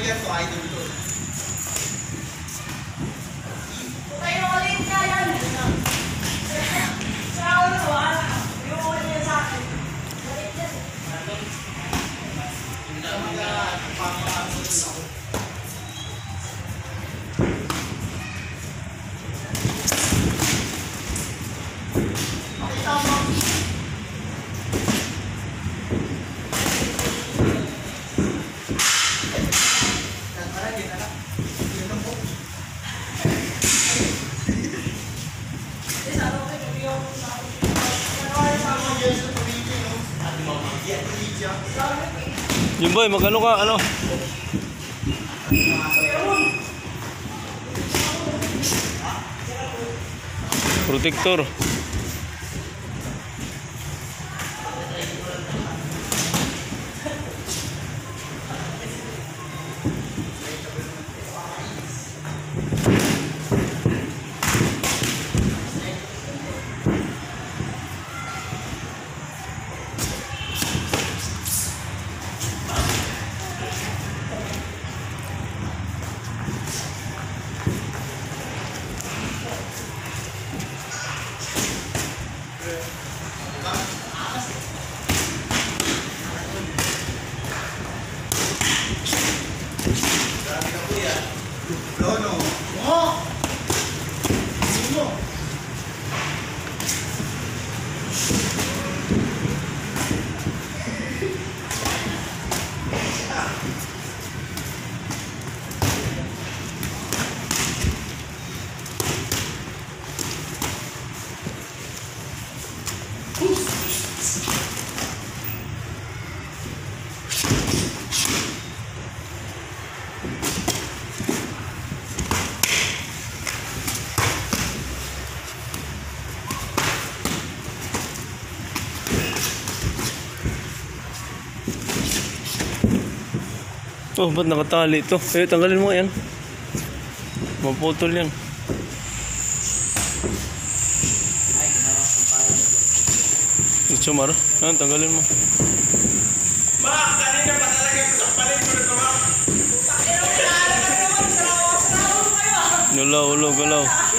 Tiger to, idol to. Tayo ulit ka yan. Sa ako to, yung ulit niya sa akin. Ulit yan. Hindi naman na pangakasunod ako. Pakita mo. Yung boy, magano ka, ano? Protector. Lono. Oh! Sino? Oh, ba't nakatali ito? Eh, tanggalin mo yan. Maputol yan. Chumar, tanggalin mo. Ma, kanina pa talaga sa paling ko nito, ma. Galaw, galaw.